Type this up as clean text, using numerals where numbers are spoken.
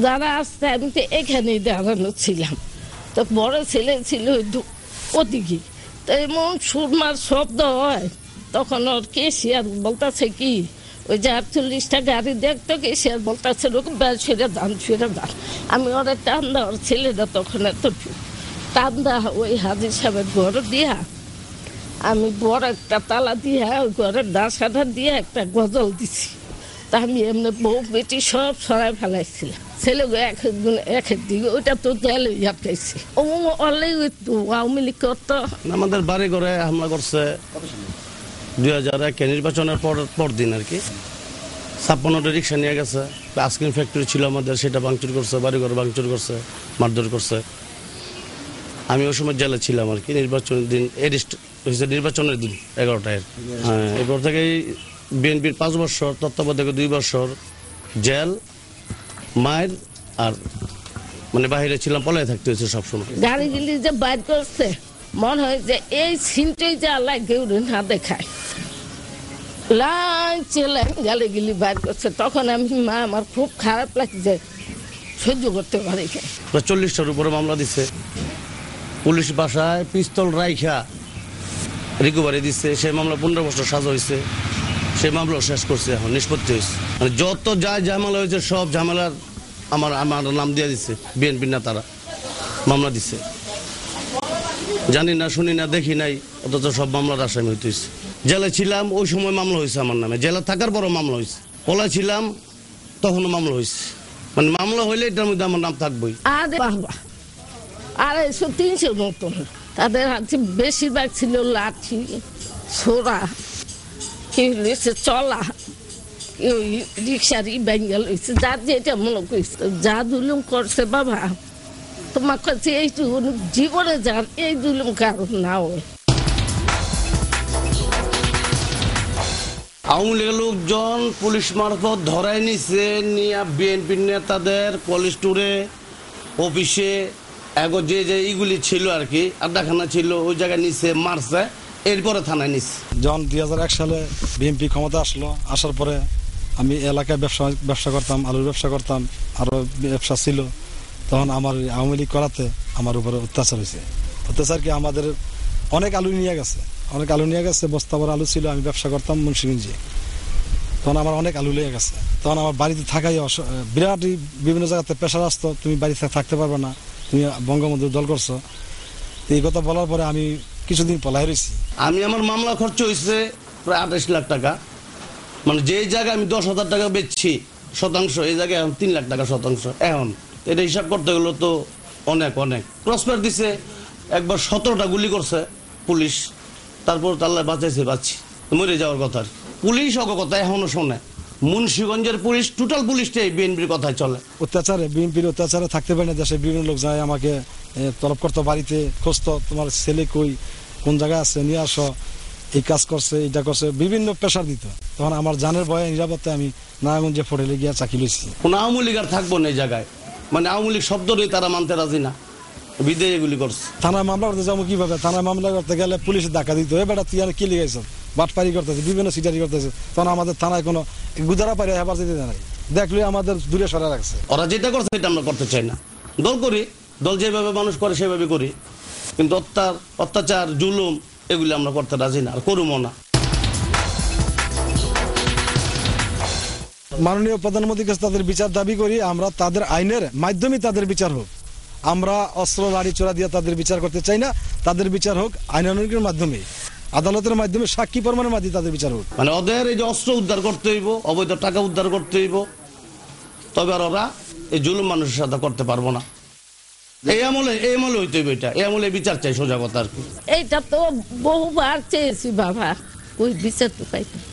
যারা আসছে আমি তো এখানেই দাঁড়ানো ছিলাম, তো বড় ছেলে ছিল ওদিকে, তো এমন সুরমার শব্দ হয় তখন ওর কেশিয়ার বলতেছে কি ওই যে 48টা গাড়ি দেখতো, কেশিয়ার বলতেছে ফিরে দান। আমি ওরা টান্দা, ওর ছেলেটা তখন এত টান্দা ওই হাজির সাহেবের ঘর দিয়া আমি বড় একটা তালা দিয়া ওই ঘরের ডাসাটা দিয়ে একটা গজল দিছি। তা আমি এমনি বউ বেটি সব সরাই ফেলাইছিলাম, ছেলেগুলো এক দিকে ওইটা তো জেলে আটকাইছি। ও অলেই তো আওয়ামী লীগ করতো। আমাদের বাড়ি ঘরে হামলা করছে 2001 নির্বাচনের পর দিন আর কি। 56টা রিক্সা নিয়ে গেছে, আইসক্রিম ফ্যাক্টরি ছিল আমাদের, সেটা ভাঙচুর করছে, বাড়িঘর ভাঙচুর করছে, মারধর করছে। আমি ওই সময় জেলে ছিলাম আর কি। নির্বাচনের দিন এরিস্ট হয়েছে, নির্বাচনের দিন 11টায়। হ্যাঁ, এরপর থেকেই বিএনপির 5 বছর, তত্ত্বাবধায়কের 2 বছর জেল, মায়ের, আর মানে বাইরে ছিলাম, পলায় থাকতে হয়েছে সবসময়। গাড়িগুলি যে বাইর করছে মনে হয় যে এই সিনটাই যে আল্লাহ কেউ না দেখায়, গালিগুলি বাইর করছে। তখন আমি মা আমার খুব খারাপ লাগছে, সহ্য করতে পারি। 40টার উপরে মামলা দিছে, পুলিশ বাসায় পিস্তল রাইখা রিকভারি দিচ্ছে। সেই মামলা 15 বছর সাজা হয়েছে, সেই মামলা শেষ করছে, এখন নিষ্পত্তি হয়েছে। মানে যত যা ঝামেলা হয়েছে সব ঝামেলার আমার নাম দিয়ে দিচ্ছে বিএনপির নেতারা, মামলা দিচ্ছে। জানি না, শুনি না, দেখি নাই, অথচ সব মামলার আসামি হইতেছে। জেলে ছিলাম ওই সময় মামলা হয়েছে আমার নামে, জেলে থাকার পরও মামলা হয়েছে, পলায় ছিলাম তখনও মামলা হয়েছে। মানে মামলা হইলে এটার মধ্যে আমার নাম থাকবোই। 250-300 মতন। তাদের হাতে বেশিরভাগ ছিল লাঠি, ছোড়া, কি হয়েছে চলা, ওই রিক্সারই বেঙ্গল হয়েছে, যার যেটা মনে করছে। যা দুলুম করছে বাবা, তোমার কাছে এইটুকু জীবনে যার এই দুলুম কারণ না হয়। আওয়ামী লীগের লোকজন পুলিশ মারফত ধরাই নিছে, নিয়ে বিএনপির নেতাদের কলেজ টুরে, অফিসে, যে যে এইগুলি ছিল আর কি, আড্ডাখানা ছিল, ওই জায়গায় নিছে, মারছে, এরপরে থানায় নিছে। যখন 2001 সালে বিএনপি ক্ষমতা আসলো, আসার পরে আমি এলাকায় ব্যবসা করতাম, আলুর ব্যবসা করতাম, আরও ব্যবসা ছিল। তখন আমার আওয়ামী লীগ করাতে আমার উপরে অত্যাচার হয়েছে। অত্যাচার কি, আমাদের অনেক আলু নিয়ে গেছে, বস্তা ভরা আলু ছিল, আমি ব্যবসা করতাম মুন্সিগঞ্জে। তখন আমার অনেক আলু লেগে গেছে। তখন আমার বাড়িতে থাকাই বিরাটই বিভিন্ন জায়গাতে প্রেশার আসতো, তুমি বাড়িতে থাকতে পারবে না, তুমি বঙ্গবন্ধু দল করছো। এই কথা বলার পরে আমি কিছুদিন পলাই রয়েছি। আমি আমার মামলা খরচ হয়েছে প্রায় 28 লাখ টাকা। মানে যে জায়গায় আমি 10,000 টাকা বেচছি শতাংশ, এই জায়গায় এখন 3 লাখ টাকা শতাংশ। এখন এটা হিসাব করতে গেলে তো অনেক ক্রসফায়ার দিছে। একবার 17টা গুলি করছে পুলিশ, তারপর আল্লাহ বাঁচাইছে, বাঁচছি, মরে যাওয়ার কথা। পুলিশ কথা এখনো শোনে, মুন্সিগঞ্জের পুলিশ, টোটাল পুলিশটাই বিএনপির কথায় চলে। অত্যাচারে, বিএনপির অত্যাচারে থাকতে পারে না দেশে। বিভিন্ন লোক যায় আমাকে তলব করতো, বাড়িতে খুঁজতো, তোমার ছেলে কই, কোন জায়গায় আছে, নিয়ে আসো, এই কাজ করছে, এইটা করছে, বিভিন্ন প্রেশার দিত। তখন আমার জানের ভয়ে নিরাপত্তায় আমি নারায়ণগঞ্জে ফোটেলে গিয়া চাকরি লইছি। কোন আওয়ামী লীগ আর থাকবো না এই জায়গায়, মানে আওয়ামী লীগ শব্দটাই তারা মানতে রাজি না, বিদেয় এগুলি করছে। থানায় মামলা করতে যাবো কিভাবে? থানায় মামলা করতে গেলে পুলিশের ধাক্কা দিত, এ বেটা তুই আর কি লিখাইছ, বাটপারি করতেছে, বিভিন্ন সিটারি করতেছে। তখন আমাদের থানায় কোনো গুদারা পারে হেবার যেতে নাই, দেখলে আমাদের দূরে সরা রাখছে। ওরা যেটা করছে সেটা আমরা করতে চাই না। দল করি, দল যেভাবে মানুষ করে সেভাবে করি, কিন্তু অত্যাচার, জুলুম এগুলি আমরা করতে রাজি না, আর করুমও না। মাননীয় প্রধানমন্ত্রীর কাছে তাদের বিচার দাবি করি আমরা, তাদের আইনের মাধ্যমে তাদের বিচার হোক। আমরা অস্ত্র, লাড়ি, চোরা দিয়ে তাদের বিচার করতে চাই না। তাদের বিচার হোক আইনানুগের মাধ্যমে, আদালতের মাধ্যমে, সাক্ষী প্রমাণের মাধ্যমে তাদের বিচার হোক। মানে ওদের এই যে অস্ত্র উদ্ধার করতে হইব, অবৈধ টাকা উদ্ধার করতে হইব, তবে আর ওরা এই জুলুম মানুষের সাথে করতে পারবো না। এই আমলে হইতে হইব, এটা এই আমলে বিচার চাই, সোজা কথা আর কি। এইটা তো বহুবার চেয়েছি বাবা, ওই বিচার তো পাইতাম।